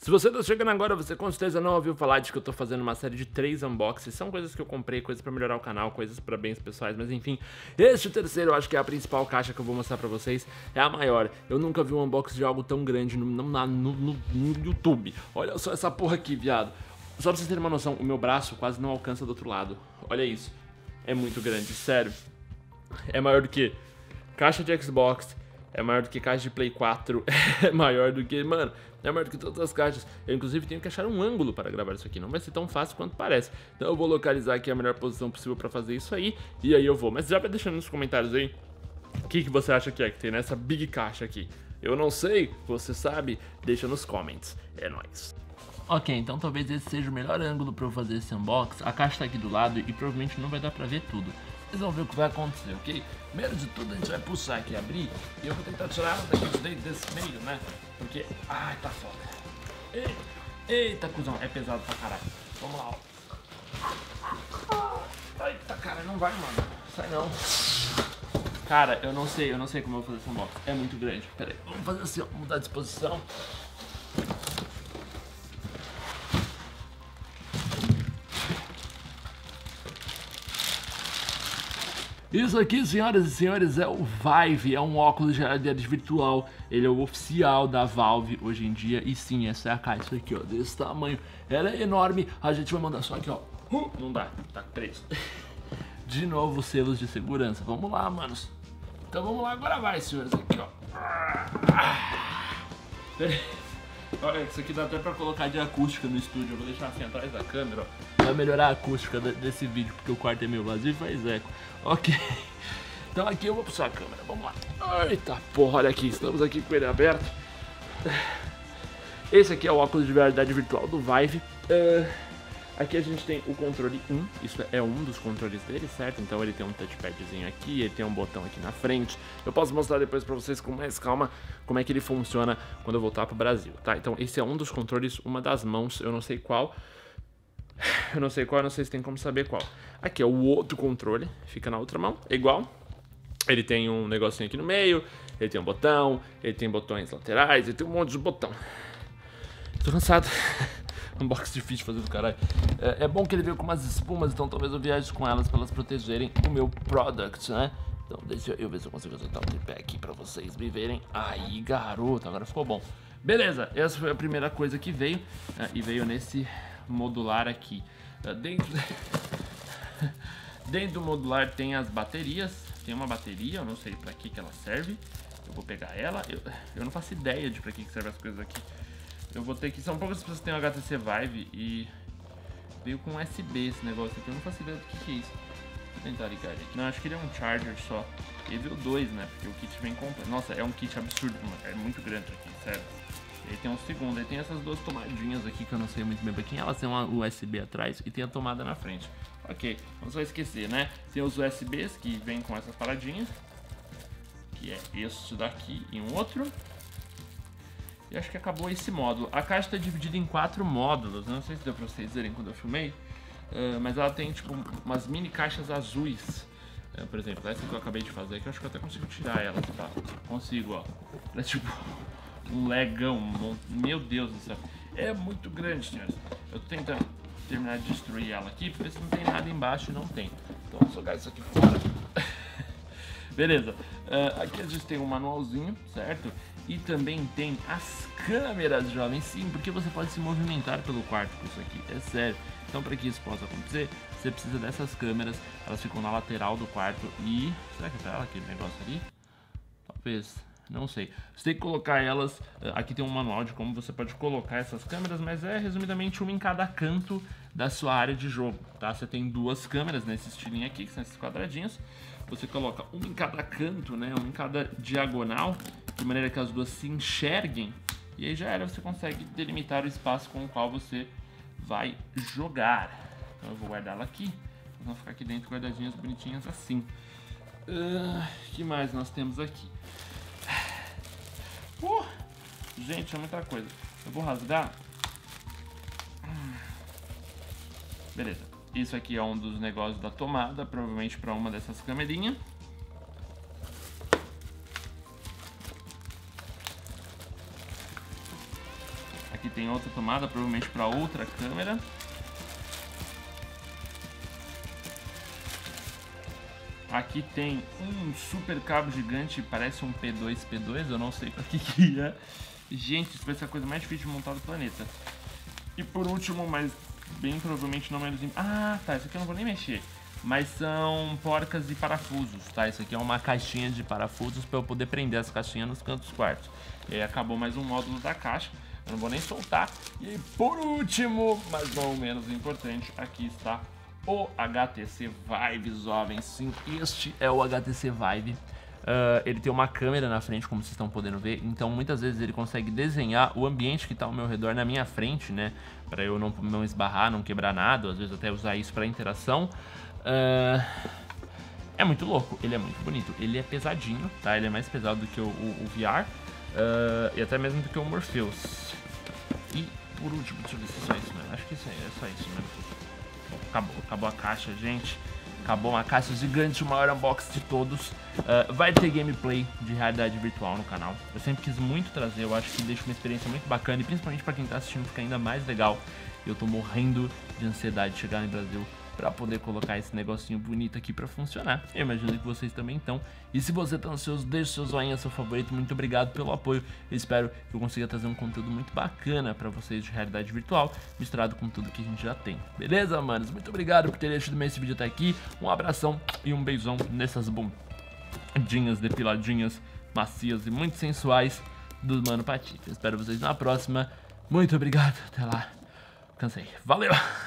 Se você tá chegando agora, você com certeza não ouviu falar de que eu tô fazendo uma série de 3 unboxings. São coisas que eu comprei, coisas pra melhorar o canal, coisas pra bens pessoais, mas enfim. Este terceiro, eu acho que é a principal caixa que eu vou mostrar pra vocês, é a maior. Eu nunca vi um unboxing de algo tão grande no YouTube. Olha só essa porra aqui, viado. Só pra vocês terem uma noção, o meu braço quase não alcança do outro lado. Olha isso. É muito grande, sério. É maior do que caixa de Xbox, é maior do que caixa de Play 4, é maior do que, mano, é maior do que todas as caixas. Eu inclusive tenho que achar um ângulo para gravar isso aqui, não vai ser tão fácil quanto parece. Então eu vou localizar aqui a melhor posição possível para fazer isso aí, e aí eu vou. Mas já vai deixando nos comentários aí o que você acha que tem nessa big caixa aqui. Eu não sei, você sabe, deixa nos comments. É nóis. Ok, então talvez esse seja o melhor ângulo para eu fazer esse unboxing. A caixa tá aqui do lado e provavelmente não vai dar pra ver tudo. Vocês vão ver o que vai acontecer, ok? Primeiro de tudo a gente vai puxar aqui, abrir, e eu vou tentar tirar ela daqui de dentro desse meio, né? Porque, ai, tá foda. Eita, cuzão, é pesado pra caralho. Vamos lá, ó. Eita, cara, não vai, mano. Sai não. Cara, eu não sei como eu vou fazer esse unboxing. É muito grande. Pera aí, vamos fazer assim, ó, mudar de posição. Isso aqui, senhoras e senhores, é o Vive, é um óculos de realidade virtual. Ele é o oficial da Valve hoje em dia. E sim, essa é a caixa aqui, ó, desse tamanho. Ela é enorme, a gente vai mandar só aqui, ó. Não dá, tá preso. De novo, selos de segurança. Vamos lá, manos. Então vamos lá, agora vai, senhores, aqui, ó. Olha, isso aqui dá até pra colocar de acústica no estúdio. Eu vou deixar assim atrás da câmera, ó. Vai melhorar a acústica desse vídeo, porque o quarto é meio vazio e faz eco. Ok. Então aqui eu vou puxar a câmera, vamos lá. Eita porra, olha aqui, estamos aqui com ele aberto. Esse aqui é o óculos de realidade virtual do Vive. Aqui a gente tem o controle 1, isso é um dos controles dele, certo? Então ele tem um touchpadzinho aqui, ele tem um botão aqui na frente. Eu posso mostrar depois pra vocês com mais calma como é que ele funciona quando eu voltar pro Brasil, tá? Então esse é um dos controles, uma das mãos, eu não sei qual. Eu não sei se tem como saber qual. Aqui é o outro controle, fica na outra mão, é igual. Ele tem um negocinho aqui no meio, ele tem um botão, ele tem botões laterais, ele tem um monte de botão. Tô cansado. Unboxing difícil de fazer do caralho. É bom que ele veio com umas espumas, então talvez eu viaje com elas pra elas protegerem o meu product, né? Então deixa eu ver se eu consigo acertar um tripé aqui pra vocês me verem. Aí, garoto, agora ficou bom. Beleza, essa foi a primeira coisa que veio. E veio nesse modular aqui. Dentro do modular tem as baterias. Tem uma bateria, eu não sei pra que ela serve. Eu vou pegar ela. Eu não faço ideia de pra que servem as coisas aqui. Eu vou ter que... São poucas pessoas que têm o HTC Vive e veio com USB esse negócio aqui. Eu não faço ideia do que é isso. Vou tentar ligar ele aqui. Não, acho que ele é um charger só. Ele veio dois, né? Porque o kit vem completo. Nossa, é um kit absurdo, mano. É muito grande aqui, sério. Ele tem um segundo, ele tem essas duas tomadinhas aqui que eu não sei muito bem pra quem. Elas têm uma USB atrás e tem a tomada na frente. Ok, vamos só esquecer, né? Tem os USBs que vem com essas paradinhas. Que é este daqui e um outro. E acho que acabou esse módulo. A caixa está dividida em 4 módulos. Não sei se deu pra vocês verem quando eu filmei. Mas ela tem tipo umas mini caixas azuis. Por exemplo, essa que eu acabei de fazer aqui, eu acho que eu até consigo tirar ela, tá? Consigo, ó. É tipo um legão. Meu Deus do céu. É muito grande, senhores. Eu tô tentando terminar de destruir ela aqui, porque se não tem nada embaixo, não tem. Então vou jogar isso aqui fora. Beleza. Aqui a gente tem um manualzinho, certo? E também tem as câmeras, jovens, sim, porque você pode se movimentar pelo quarto com isso aqui, é sério. Então para que isso possa acontecer, você precisa dessas câmeras, elas ficam na lateral do quarto e... Será que é pra ela aquele negócio ali? Talvez, não sei. Você tem que colocar elas, aqui tem um manual de como você pode colocar essas câmeras, mas é resumidamente uma em cada canto da sua área de jogo, tá? Você tem 2 câmeras nesse estilinho aqui, que são esses quadradinhos. Você coloca uma em cada canto, né? Uma em cada diagonal, de maneira que as duas se enxerguem. E aí já era, você consegue delimitar o espaço com o qual você vai jogar. Então eu vou guardar ela aqui. Vamos ficar aqui dentro guardadinhas bonitinhas assim. O que mais nós temos aqui? Gente, é muita coisa. Eu vou rasgar. Beleza. Isso aqui é um dos negócios da tomada, provavelmente para uma dessas câmerinhas. Aqui tem outra tomada, provavelmente para outra câmera. Aqui tem um super cabo gigante, parece um P2, eu não sei pra que é. Gente, isso vai ser a coisa mais difícil de montar do planeta. E por último, mas bem provavelmente não menos... Ah, tá, isso aqui eu não vou nem mexer. Mas são porcas e parafusos, tá? Isso aqui é uma caixinha de parafusos pra eu poder prender as caixinhas nos cantos dos quartos. E aí acabou mais um módulo da caixa, eu não vou nem soltar. E aí, por último, mas não menos importante, aqui está o HTC Vive, jovens. Sim, este é o HTC Vive. Ele tem uma câmera na frente, como vocês estão podendo ver. Então muitas vezes ele consegue desenhar o ambiente que está ao meu redor na minha frente, né? Para eu não esbarrar, não quebrar nada. Às vezes até usar isso para interação. É muito louco, ele é muito bonito. Ele é pesadinho, tá? Ele é mais pesado do que o VR. E até mesmo do que o Morpheus. E por último, deixa eu ver se é só isso mesmo. Acho que isso é só isso mesmo. Acabou a caixa, gente. Acabou uma caixa gigante, o maior unboxing de todos. Vai ter gameplay de realidade virtual no canal. Eu sempre quis muito trazer, eu acho que deixa uma experiência muito bacana. E principalmente pra quem tá assistindo fica ainda mais legal. Eu tô morrendo de ansiedade de chegar no Brasil pra poder colocar esse negocinho bonito aqui pra funcionar. Eu imagino que vocês também estão. E se você tá ansioso, deixa seu joinha, seu favorito. Muito obrigado pelo apoio. Eu espero que eu consiga trazer um conteúdo muito bacana pra vocês de realidade virtual, misturado com tudo que a gente já tem. Beleza, manos? Muito obrigado por terem assistido esse vídeo até aqui. Um abração e um beijão nessas bundinhas depiladinhas, macias e muito sensuais do Mano Patife. Eu espero vocês na próxima. Muito obrigado. Até lá. Cansei. Valeu!